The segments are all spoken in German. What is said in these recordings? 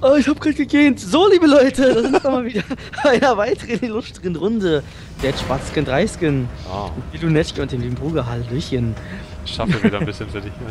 Oh, ich hab grad gegähnt. So, liebe Leute, da sind wir mal wieder bei einer weiteren illustren Runde. Der Schwarzskin 3-Skin. Oh. Mit Lunetschki und dem lieben Bruder. Hallöchen. Ich schaffe wieder ein bisschen für dich.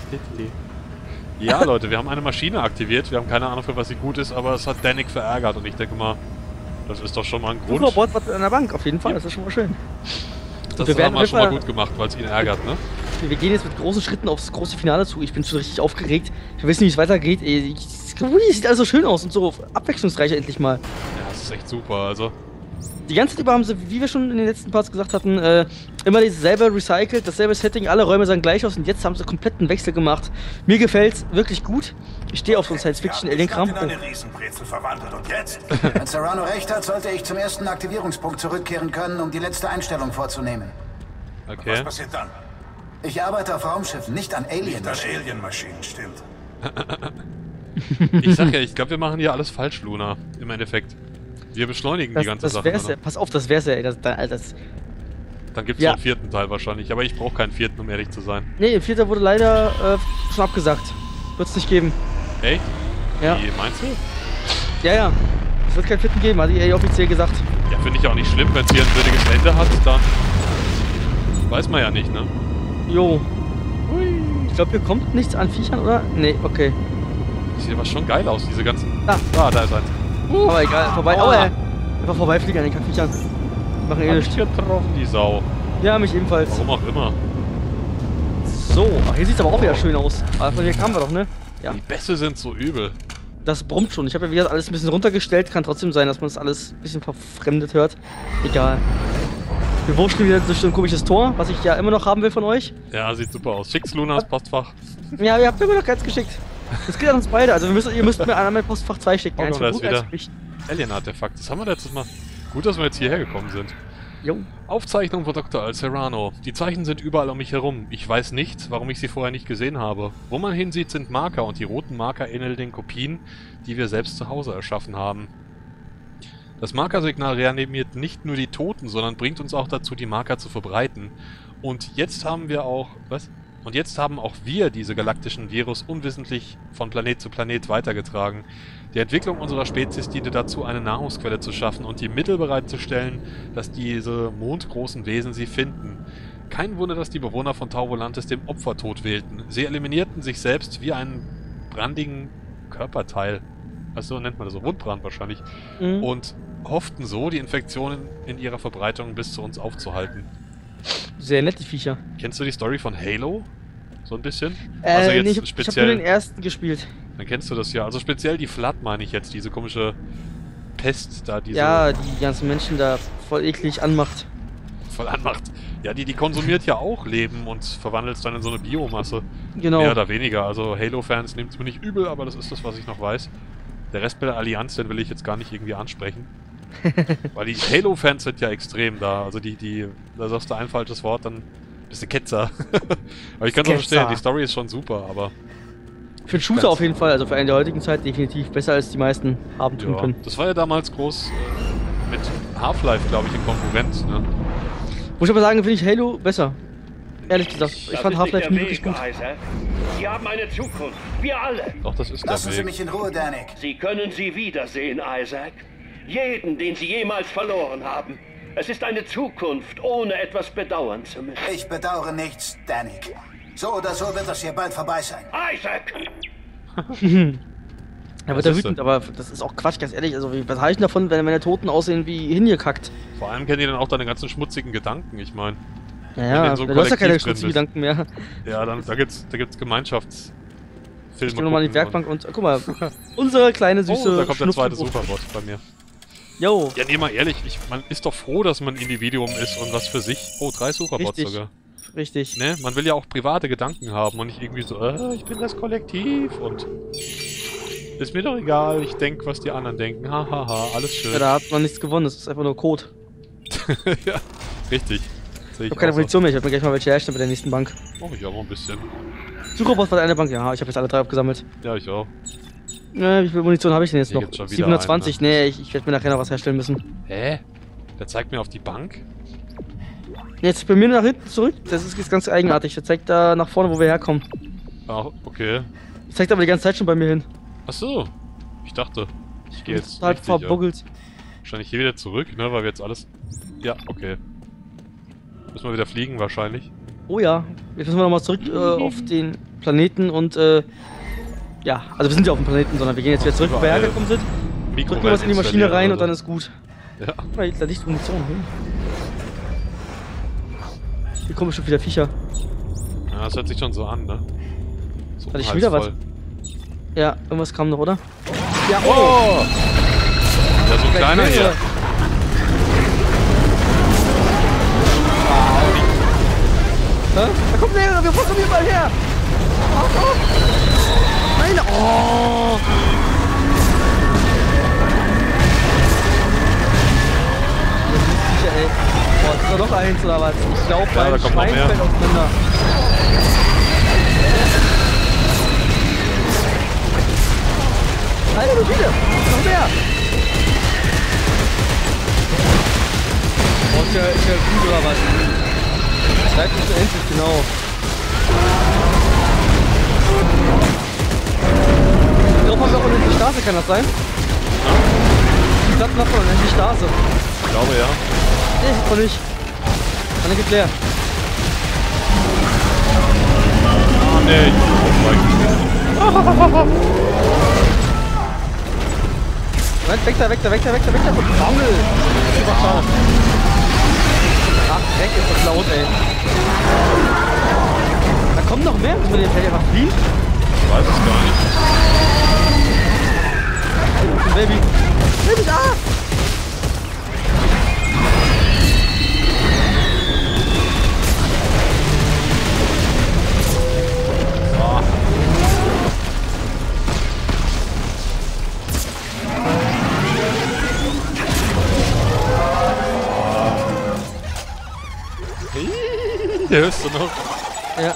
Ja, Leute, wir haben eine Maschine aktiviert. Wir haben keine Ahnung, für was sie gut ist, aber es hat Danik verärgert. Und ich denke mal, das ist doch schon mal ein Grund. Superbot war an der Bank, auf jeden Fall. Das ist schon mal schön. Das haben wir schon mal gut gemacht, weil es ihn ärgert, ne? Wir gehen jetzt mit großen Schritten aufs große Finale zu. Ich bin schon richtig aufgeregt. Ich weiß nicht, wie es weitergeht. Sieht alles so schön aus und so abwechslungsreich endlich mal. Ja, das ist echt super, also. Die ganze Zeit über haben sie, wie wir schon in den letzten Parts gesagt hatten, immer dasselbe recycelt, dasselbe Setting, alle Räume sahen gleich aus und jetzt haben sie kompletten Wechsel gemacht. Mir gefällt's wirklich gut. Ich stehe auf so einen Science-Fiction-Alien-Kram. Wenn Serrano recht hat, sollte ich zum ersten Aktivierungspunkt zurückkehren können, um die letzte Einstellung vorzunehmen. Okay. Was passiert dann? Ich arbeite auf Raumschiffen, nicht an Alien-Maschinen. Alien-Maschinen, stimmt. Ich sag ja, ich glaube, wir machen hier alles falsch, Luna, im Endeffekt. Wir beschleunigen die ganze Sache. Pass auf, das wär's ja, ey. Dann gibt's noch einen vierten Teil wahrscheinlich, aber ich brauche keinen vierten, um ehrlich zu sein. Nee, der vierte wurde leider schon abgesagt. Wird's nicht geben. Echt? Ja. Wie, meinst du? Ja. Es wird keinen vierten geben, hat die EA offiziell gesagt. Ja, finde ich auch nicht schlimm, wenn es hier ein würdiges Ende hat, dann weiß man ja nicht, ne? Jo. Ich glaube, hier kommt nichts an Viechern, oder? Nee, okay. Sieht aber schon geil aus, diese ganzen... Ah, da ist eins. Aber egal, vorbei. Aua. Einfach vorbeifliegen an den Viechern. Machen eh Hab nichts. ich getroffen, die Sau. Ja, mich ebenfalls. Warum auch immer. So, ach, hier sieht's aber auch wieder schön aus. Aber von hier kamen wir doch, ne? Ja. Die Bässe sind so übel. Das brummt schon. Ich habe ja wieder alles ein bisschen runtergestellt. Kann trotzdem sein, dass man das alles ein bisschen verfremdet hört. Egal. Wir wurschteln wieder durch so ein komisches Tor, was ich ja immer noch haben will von euch. Ja, sieht super aus. Schick's Lunas Postfach. Ja, ihr habt mir noch keins geschickt. Das geht an uns beide. Also ihr müsst mir an mein Postfach 2 schicken. Oh, Eins da für ist Bruder, wieder eins für mich. Alien-Artefakt. Das haben wir letztes Mal. Gut, dass wir jetzt hierher gekommen sind. Jo. Aufzeichnung von Dr. Al Serrano. Die Zeichen sind überall um mich herum. Ich weiß nicht, warum ich sie vorher nicht gesehen habe. Wo man hinsieht, sind Marker und die roten Marker ähneln den Kopien, die wir selbst zu Hause erschaffen haben. Das Markersignal reanimiert nicht nur die Toten, sondern bringt uns auch dazu, die Marker zu verbreiten. Und jetzt haben wir auch... Was? Und jetzt haben auch wir diese galaktischen Virus unwissentlich von Planet zu Planet weitergetragen. Die Entwicklung unserer Spezies diente dazu, eine Nahrungsquelle zu schaffen und die Mittel bereitzustellen, dass diese mondgroßen Wesen sie finden. Kein Wunder, dass die Bewohner von Tau Volantis den Opfertod wählten. Sie eliminierten sich selbst wie einen brandigen Körperteil. Also nennt man das so, Wundbrand wahrscheinlich. Mhm. Und hofften so, die Infektionen in ihrer Verbreitung bis zu uns aufzuhalten. Sehr nett, die Viecher. Kennst du die Story von Halo? So ein bisschen? Also jetzt Nee, ich hab nur den ersten gespielt. Dann kennst du das ja. Also speziell die Flood meine ich jetzt, diese komische Pest da, diese... Ja, die ganzen Menschen da voll eklig anmacht. voll anmacht. Ja, die konsumiert ja auch Leben und verwandelt es dann in so eine Biomasse. Genau. Mehr oder weniger. Also Halo-Fans nehmen es mir nicht übel, aber das ist das, was ich noch weiß. Der Rest bei der Allianz, den will ich jetzt gar nicht irgendwie ansprechen. Weil die Halo-Fans sind ja extrem da. Also da sagst du ein falsches Wort, dann bist du Ketzer. Aber ich kann es verstehen, die Story ist schon super, aber... Für den Shooter auf jeden Fall, also für einen der heutigen Zeit definitiv besser als die meisten haben tun können. Das war ja damals groß mit Half-Life, glaube ich, in Konkurrenz, ne? Muss ich aber sagen, finde ich Halo besser. Ehrlich gesagt, ich fand Half-Life nie wirklich gut. Sie haben eine Zukunft, wir alle. Doch, das ist Lassen der Sie Weg. mich in Ruhe, Danik. Sie können sie wiedersehen, Isaac. Jeden, den Sie jemals verloren haben. Es ist eine Zukunft, ohne etwas bedauern zu müssen. Ich bedauere nichts, Danik. So oder so wird das hier bald vorbei sein. Isaac! Er wird da wütend, aber das ist auch Quatsch, ganz ehrlich. Also, was halte ich davon, wenn meine Toten aussehen wie hingekackt? Vor allem kennen die dann auch deine ganzen schmutzigen Gedanken, ich meine. Naja, so du hast ja keine kollektiv drin schmutzigen Gedanken mehr. Ja, da gibt's Gemeinschaftsfilme. Ich geh nochmal in die Werkbank und guck mal, unsere kleine süße. Oh, da kommt der zweite Schnupfenbruch. Superbot bei mir. Jo. Ja, nee, mal ehrlich, man ist doch froh, dass man Individuum ist und was für sich. Oh, 3 Superbots Richtig. sogar. Richtig. Ne, man will ja auch private Gedanken haben und nicht irgendwie so, ich bin das Kollektiv und ist mir doch egal, ich denk, was die anderen denken. Hahaha, alles schön. Ja, da hat man nichts gewonnen, das ist einfach nur Code. Ja, richtig. Ich hab keine Munition mehr, ich werde mir gleich mal welche herstellen bei der nächsten Bank. Oh, ich auch mal ein bisschen. Sucherbot war eine Bank, ja, ich habe jetzt alle 3 abgesammelt. Ja, ich auch. Wie viel Munition habe ich denn jetzt Hier noch? gibt's schon wieder 720, einen, nee, ich werde mir nachher noch was herstellen müssen. Hä? Der zeigt mir auf die Bank? Jetzt bei mir nach hinten zurück, das ist jetzt ganz eigenartig. Der zeigt da nach vorne, wo wir herkommen. Ah, okay. Das zeigt aber die ganze Zeit schon bei mir hin. Ach so. Ich dachte, ich gehe jetzt Total richtig, ja. verbuggelt. Wahrscheinlich hier wieder zurück, ne, weil wir jetzt alles... Ja, okay. Müssen wir wieder fliegen, wahrscheinlich. Oh ja, jetzt müssen wir nochmal zurück auf den Planeten und ja, also wir sind ja auf dem Planeten, sondern wir gehen jetzt wieder zurück, wo wir Überall hergekommen sind. Drücken wir was in die Maschine installieren rein oder und dann so. ist gut. Ja. Da liegt Munition. Hier kommen schon wieder Viecher. Ja, das hört sich schon so an, ne? So Hatte ich wieder was? unheilsvoll. Ja, irgendwas kam noch, oder? Ja, Oh! Ja, so ein kleiner hier. Hä? Da kommt der, wir kommen überall her! Oh. Nein! Oh! Sicher, ey. Boah, ist da noch eins oder was? Ich glaube, Ja, da mein kommt noch Schwein mehr. fällt auseinander. Alter, du viele! Noch mehr! Oh, ist ja gut oder was? Zeit ist endlich, genau. Darauf haben wir auch unendlich Straße, kann das sein? Die Platten hat man unendlich Straße. Ich glaube, ja. Nee, sieht man nicht. Kann nicht geklärt. Ah, nee, ich Moment, weg da, weg da, weg da, weg da, weg da. Bammel! Das ist einfach schade. Ach, Dreck ist das laut, ey. Da kommen noch mehr. Müssen wir den Feld einfach fliehen? Ich weiß es gar nicht. Baby. Baby, da! Ah. Der hörst du noch? Ja.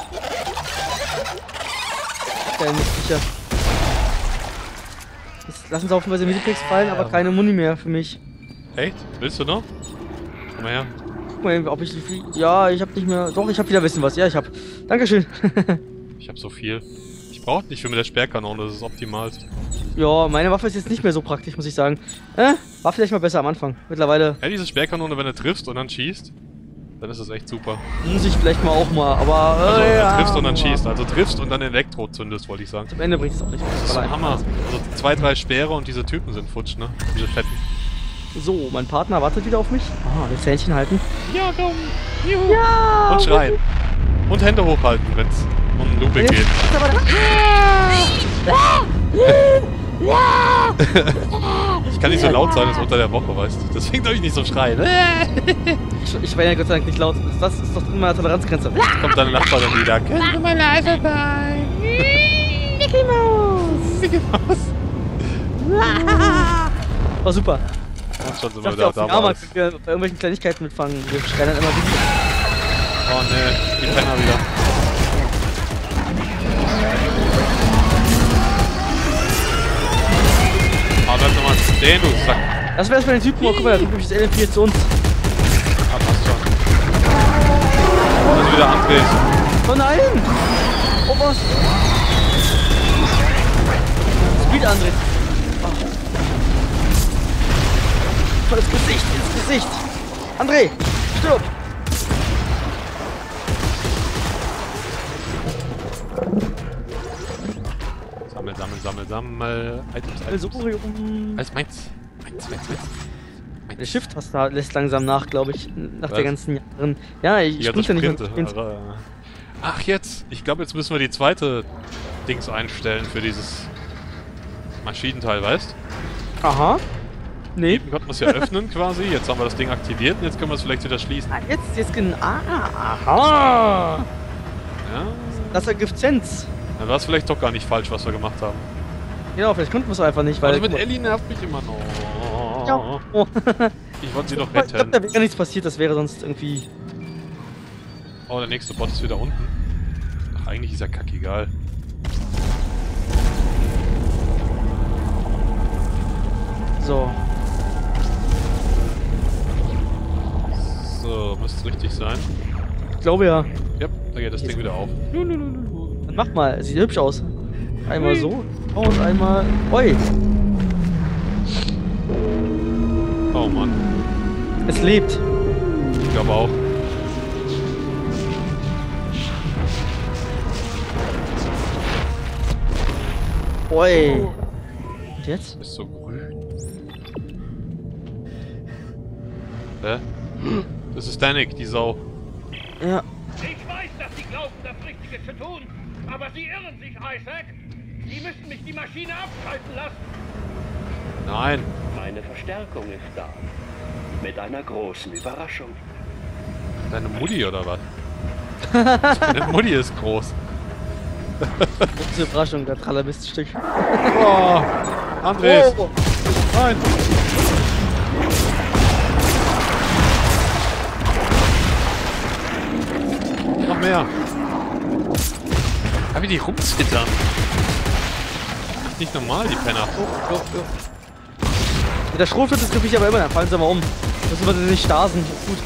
Geil, nicht sicher. Jetzt lassen sie haufenweise Medipacks fallen, aber keine Muni mehr für mich. Echt? Willst du noch? Komm mal her. Guck mal, ob ich viel. Ja, ich hab nicht mehr. Doch, ich hab wieder wissen was. Ja, ich hab. Dankeschön. Ich hab so viel. Ich brauche nicht für mit der Sperrkanone, das ist optimal. Ja, meine Waffe ist jetzt nicht mehr so praktisch, muss ich sagen. War vielleicht mal besser am Anfang. Mittlerweile Ja, diese Sperrkanone, wenn du triffst und dann schießt, dann ist das echt super. muss ich vielleicht mal auch mal, aber. Also, wenn ja. du triffst und dann schießt. Also triffst und dann Elektro zündest, wollte ich sagen. Zum Ende bringt es auch nicht Das ist mehr. ein Hammer. Also 2, 3 Speere und diese Typen sind futsch, ne? Diese fetten. So, mein Partner wartet wieder auf mich. Ah, das Händchen halten. Ja, komm. Juhu. Ja! Und schreien. Und Hände hochhalten, wenn's um Looping geht. Ich kann nicht so laut sein, das ist unter der Woche, weißt du. Deswegen darf ich nicht so schreien. Ich war ja Gott sei Dank nicht laut. Das ist doch immer eine Toleranzgrenze. Jetzt kommt deine Nachbarin wieder. Können Sie mal leise sein? Mickey Mouse! Mickey Mouse. Oh, super. Und schon sind Ich wir dachte, wieder auf dem da. Jahrmarkt können wir bei irgendwelchen Kleinigkeiten mitfangen. Wir schreien dann immer wieder. Oh ne, die Penner wieder. Ah, bleib nochmal stehen, du Sack. Das wäre erstmal den Typen. Oh, guck mal, da kommt nämlich das LMP jetzt zu uns. Ah, passt schon. Also wieder Andres. Oh nein! Oh, was? Speed, André. Oh. Volles Gesicht, ins Gesicht. André, stirb! Sammel, sammel, sammel, sammel. Items, Also, Items. Alles meins. Meins. der Shift-Taster lässt langsam nach, glaube ich, nach Was? der ganzen Jahren. Ja, ich Ja, sprich das ja nicht Sprinte. mehr. Ach, jetzt. Ich glaube, jetzt müssen wir die zweite Dings einstellen für dieses Maschinenteil, weißt? Aha. Nee. Eben konnten wir es ja öffnen quasi. Jetzt haben wir das Ding aktiviert und jetzt können wir es vielleicht wieder schließen. Ah, jetzt genau. Aha. Ja. Das ergibt Sens. Dann war es vielleicht doch gar nicht falsch, was wir gemacht haben. Genau, vielleicht konnten wir es einfach nicht, weil. Also mit Ellie nervt mich immer noch. Ja. Oh. Ich wollte sie doch Ich glaube, retten. da wäre nichts passiert, das wäre sonst irgendwie. Oh, der nächste Bot ist wieder unten. Ach, eigentlich ist ja kackegal. So. So, müsste richtig sein. Ich glaube ja. Ja, da geht das Ding wieder auf. Dann mach mal, sieht hübsch aus. Einmal so und einmal. Oi! Oh Mann. Es lebt. Ich glaube auch. Oi. Und jetzt? Ist so grün. Hä? Das ist Danik, die Sau. Ja. Ich weiß, dass Sie glauben, das Richtige zu tun, aber Sie irren sich, Isaac. Sie müssen mich die Maschine abschalten lassen. Nein. Meine Verstärkung ist da. Mit einer großen Überraschung. Deine Mutti oder was? Deine Mutti ist groß. Große Überraschung, das Trallermiststück. Oh, Andres. Oh. Nein. Noch mehr. Aber wie die rumzittern. Ist nicht normal, die Penner. Mit der Schrotflinte treffe ich aber immer, dann fallen sie mal um. Müssen wir nicht stasen, ist gut.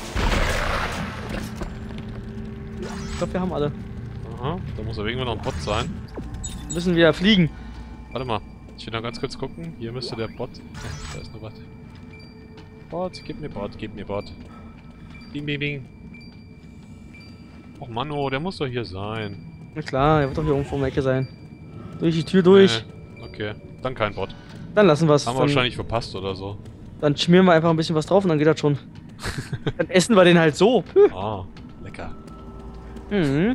Ich glaube, wir haben alle. Aha, da muss aber irgendwo noch ein Bot sein. Müssen wir fliegen. Warte mal, ich will noch ganz kurz gucken. Hier müsste der Bot. Da ist noch was. Bot, gib mir Bot, gib mir Bot. Bing, bing, bing. Och Manno, der muss doch hier sein. Na klar, er wird doch hier irgendwo um die Ecke sein. Durch die Tür durch. Okay, dann kein Bot. Dann lassen wir es. Haben wir wahrscheinlich verpasst oder so. Dann schmieren wir einfach ein bisschen was drauf und dann geht das schon. Dann essen wir den halt so. Ah, lecker. Mhm.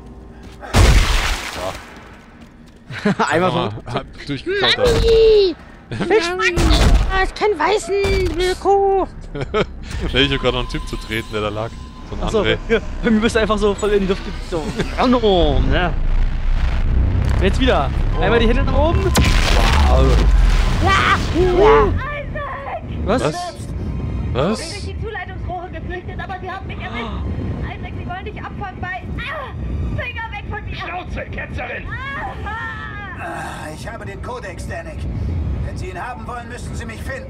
Ja. Einmal so. Durchgekaut. Fischmann! Da ist kein Weißen, Wilko! Ich hab gerade noch einen Typ zu treten, der da lag. So ein Achso, André. wir müssen einfach so voll in die Luft. So. Ja. Jetzt wieder. Einmal die Hände nach oben. Was? Was? Was? Ich bin durch die Zuleitungsrohre geflüchtet, aber sie haben mich erwischt. Isaac, sie wollen dich abfangen bei... Finger weg von mir! Schnauze, Ketzerin! Ich habe den Kodex, Danik. Wenn Sie ihn haben wollen, müssten Sie mich finden.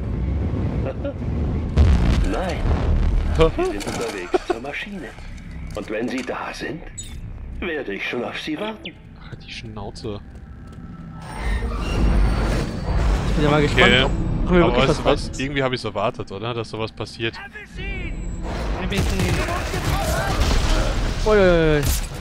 Nein. Sie sind unterwegs zur Maschine. Und wenn Sie da sind, werde ich schon auf Sie warten. Ach, die Schnauze. Ich bin ja mal gespannt, Okay. ob wir Aber wirklich weißt du was was? Irgendwie habe ich es erwartet, oder? Dass sowas passiert. Ui.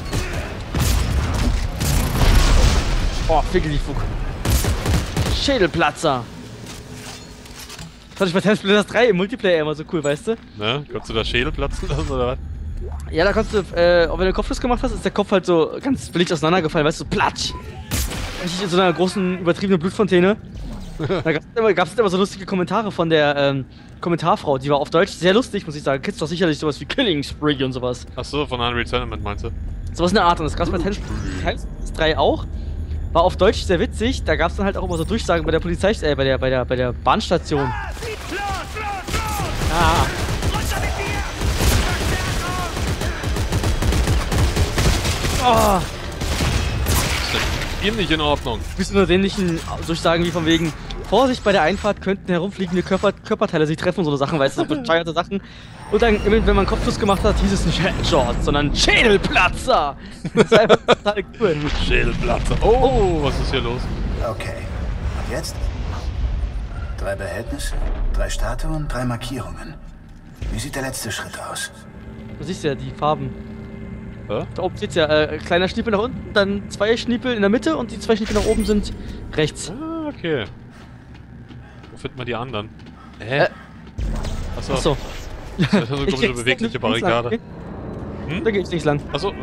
Oh, Fickel-die-Fuck. Schädelplatzer. Das fand ich bei Time Splitters 3 im Multiplayer immer so cool, weißt du? Ne? Konntest du da Schädel platzen lassen, oder was? Ja, da konntest du, auch wenn du den Kopfschuss gemacht hast, ist der Kopf halt so ganz billig auseinandergefallen, weißt du, so platsch. Richtig in so einer großen, übertriebenen Blutfontäne. Da gab's immer so lustige Kommentare von der Kommentarfrau, die war auf Deutsch sehr lustig, muss ich sagen. Kennst du doch sicherlich sowas wie Killing Spree und sowas. Achso, von Unreal Tournament meinst du? Sowas in der Art, und das gab's bei Time Splitters 3 auch. War auf Deutsch sehr witzig, da gab's dann halt auch immer so Durchsagen bei der Polizei, bei der Bahnstation. Ah. Oh. Ihm nicht in Ordnung. Bist du nur dämlichen Durchsagen wie von wegen Vorsicht, bei der Einfahrt könnten herumfliegende Körperteile sich treffen und so Sachen, weißt du, so bescheuerte Sachen. Und dann, wenn man einen Kopfschuss gemacht hat, hieß es nicht Headshot, sondern Schädelplatzer! Das ist einfach total cool. Schädelplatzer. Oh, was ist hier los? Okay. Und jetzt? 3 Behältnisse, 3 Statuen, 3 Markierungen. Wie sieht der letzte Schritt aus? Du siehst ja die Farben. Hä? Da oben steht's ja, kleiner Schniepel nach unten, dann 2 Schniepel in der Mitte und die 2 Schniepel nach oben sind rechts. Ah, okay. Wo findet man die anderen? Hä? Achso. Achso. Das ist so eine komische bewegliche Barrikade. Okay. Hm? Da geht's nicht lang. Achso.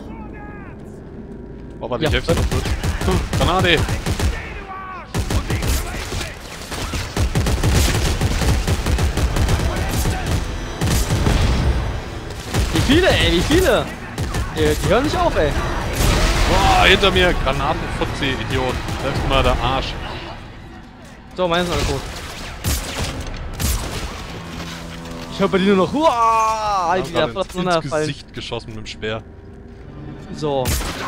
Oh, warte, Ja. ich helfe dir noch kurz. Granate! Wie viele, ey, wie viele? Die hören nicht auf, ey. Boah, hinter mir! Granatenfutzi, Idiot. Selbst mal der Arsch. So, meine sind alle tot. Ich höre bei dir nur noch Huah! Ich Die da hab voll ins auseinanderfallen. Gesicht geschossen mit dem Speer. So.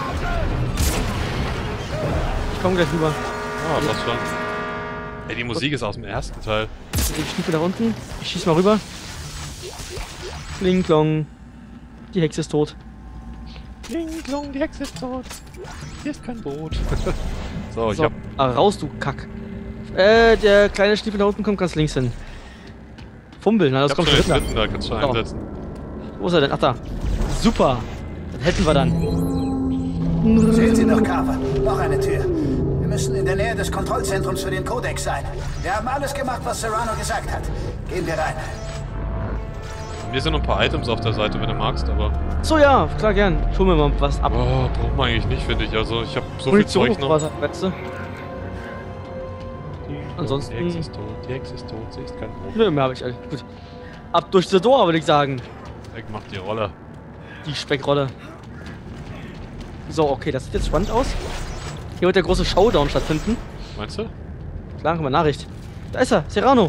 Ich komm gleich rüber. Ah, was schon. Ey, die Musik ist aus dem ersten Teil. Ich schnippe nach unten. Ich schieß mal rüber. Kling, klong. Die Hexe ist tot. Kling, klong, die Hexe ist tot. Hier ist kein Boot. So, ich So, hab... raus, du Kack. Der kleine Schniepel da unten kommt ganz links hin. fummeln. Na, das Ich kommt hab schon schon den hin. dritten, da kannst du So. einsetzen. Wo ist er denn? Ach da. Super. Das hätten wir dann. Sehen Sie doch, Carver. Noch eine Tür. Wir müssen in der Nähe des Kontrollzentrums für den Kodex sein. Wir haben alles gemacht, was Serrano gesagt hat. Gehen wir rein. Mir sind noch ein paar Items auf der Seite, wenn du magst, aber... So, ja, klar, gern. Ich hol mir mal was ab. Oh, braucht man eigentlich nicht, finde ich. Also, ich habe so viel Munition, Zeug noch. was, weißt du? Ansonsten- Die Hex ist tot, die Hex ist tot, sie ist kein Brot. Nö, mehr habe ich. Gut. Ab durch die Door, würde ich sagen. Weg macht die Rolle. Die Speckrolle. So, okay, das sieht jetzt spannend aus. Hier wird der große Showdown stattfinden. Meinst du? Klar, haben wir Nachricht. Da ist er, Serrano.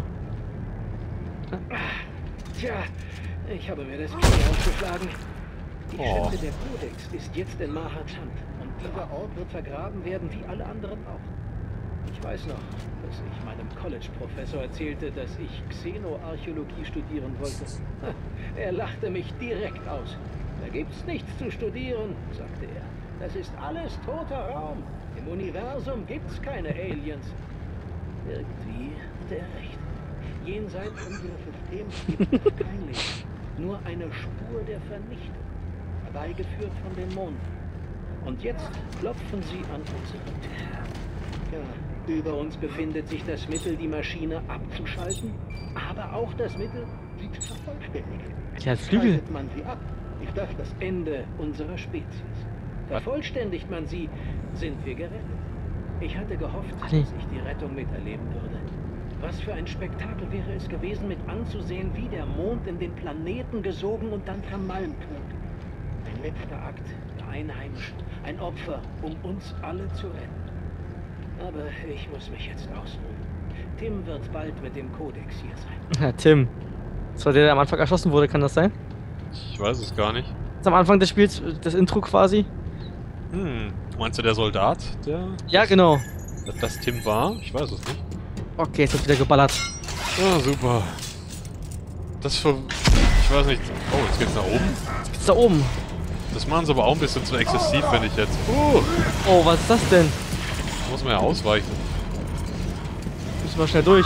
Tja, ich habe mir das Knie aufgeschlagen. Die Oh. Stätte der Kodex ist jetzt in Mahachand und dieser Ort wird vergraben werden wie alle anderen auch. Ich weiß noch, dass ich meinem College-Professor erzählte, dass ich Xenoarchäologie studieren wollte. Er lachte mich direkt aus. Da gibt's nichts zu studieren, sagte er. Das ist alles toter Raum. Im Universum gibt's keine Aliens. Irgendwie hatte er recht. Jenseits unseres Systems gibt es kein Leben. Nur eine Spur der Vernichtung, herbeigeführt von den Monden. Und jetzt klopfen sie an unsere Tür. Ja, über uns befindet sich das Mittel, die Maschine abzuschalten, aber auch das Mittel, sie zu vervollständigen. Der hat Flügel. Schaltet man sie ab, ist das das Ende unserer Spezies. Vervollständigt man sie, sind wir gerettet. Ich hatte gehofft, dass ich die Rettung miterleben würde. Was für ein Spektakel wäre es gewesen, mit anzusehen, wie der Mond in den Planeten gesogen und dann vermalmt wird. Ein letzter Akt der Einheimischen, ein Opfer, um uns alle zu retten. Aber ich muss mich jetzt ausruhen. Tim wird bald mit dem Kodex hier sein. Ja, Tim. Das war der, der am Anfang erschossen wurde, kann das sein? Ich weiß es gar nicht. Das ist am Anfang des Spiels, das Intro quasi. Meinst du der Soldat, der Ja, genau. das Tim war? Ich weiß es nicht. Okay, jetzt wird wieder geballert. Ah, super. Das für... Ich weiß nicht... Oh, jetzt geht's nach oben. Jetzt da oben. Das machen sie aber auch ein bisschen zu exzessiv, finde ich jetzt. Oh, was ist das denn? Da muss man ja ausweichen. Müssen wir schnell durch.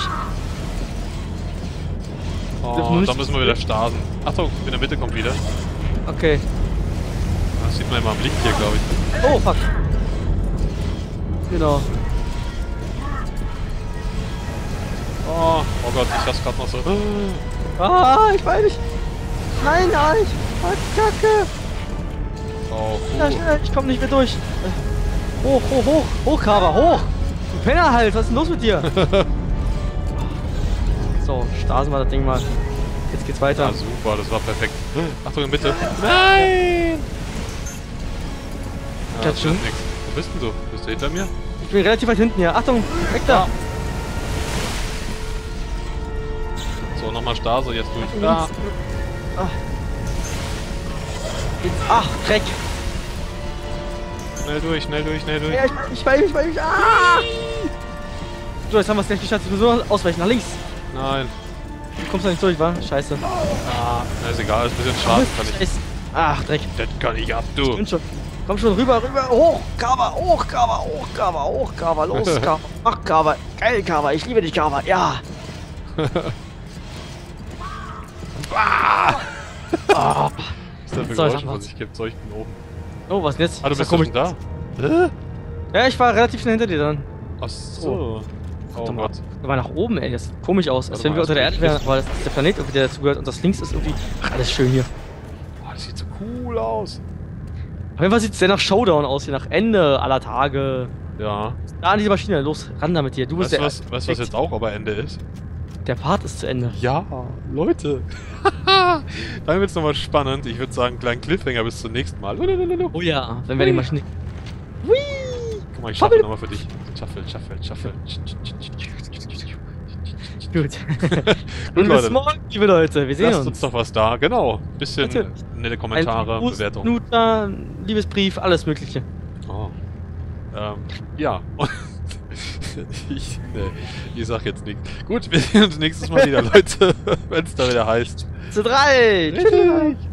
Oh, da müssen wir wieder stasen. Achtung, in der Mitte kommt wieder. Okay. Das sieht man immer am Licht hier, glaube ich. Oh, fuck. Genau. Oh Gott, ich hab's gerade noch so... Ah, ich weiß nicht. Nein, nein. Kacke. Oh, Ja, schnell, ich komm nicht mehr durch. Hoch, hoch, hoch. Hoch, Carver, hoch. Du Penner halt, was ist denn los mit dir? So, stasen wir das Ding mal. Jetzt geht's weiter. Ja, super, das war perfekt. Achtung, in Mitte. Nein! Das das schon? wird nix. Wo bist denn du? Bist du hinter mir? Ich bin relativ weit hinten hier. Achtung, weg da. So, nochmal Stase, jetzt durch. Da. Ah. Jetzt, ach, Dreck. Schnell durch, schnell durch, schnell durch. Ja, ich weiß nicht. Ah! So, jetzt haben wir es gleich geschafft. Wir müssen nur ausweichen. Nach links. Nein. Du kommst da nicht durch, wa? Scheiße. Ah, na, ist egal, ist ein bisschen schade. Kann ich. Scheiße. Ach, Dreck. Das kann ich ab, du. Bin schon. Komm schon, rüber, rüber. Hoch, Carver, hoch, Carver, hoch, Carver, hoch, Carver. Los, Carver. Mach, Carver. Geil, Carver. Ich liebe dich, Carver. Ja. Ah. Was ist denn für So, Geräusche sag mal. von sich gibt? Soll ich bin oben? Oh, was denn jetzt? Ah, du Ist bist ja schon da? Hä? Ja, ich war relativ schnell hinter dir dann. Ach so. Oh Warte mal. Gott. Da war nach oben, ey. Das sieht komisch aus. Als Warte wenn mal, wir unter der das Erde wären. Aber das ist der Planet, irgendwie, der dazugehört. Und das links ist irgendwie... Ach, alles schön hier. Oh, das sieht so cool aus. Auf jeden Fall sieht es sehr nach Showdown aus, hier nach Ende aller Tage. Ja. Da an diese Maschine, los, ran damit hier. Du bist Weißt du, was jetzt auch aber Ende ist? Der Part ist zu Ende. Ja, Leute. Dann wird's nochmal spannend. Ich würde sagen, kleinen Cliffhanger bis zum nächsten Mal. Oh ja, wenn wir die Maschine... Hui! Guck mal, ich schaffe nochmal für dich. Shuffle. Gut. Gut, Bis Leute. morgen, liebe Leute. Wir sehen Lasst uns. uns doch was da. Genau. Bisschen Natürlich. nette Kommentare, Gruß, Bewertung. Nutella, Liebesbrief, alles mögliche. Oh. Ja. Ich sag jetzt nichts. Gut, wir sehen uns nächstes Mal wieder, Leute. Wenn es da wieder heißt. Zu 3. Tschüss.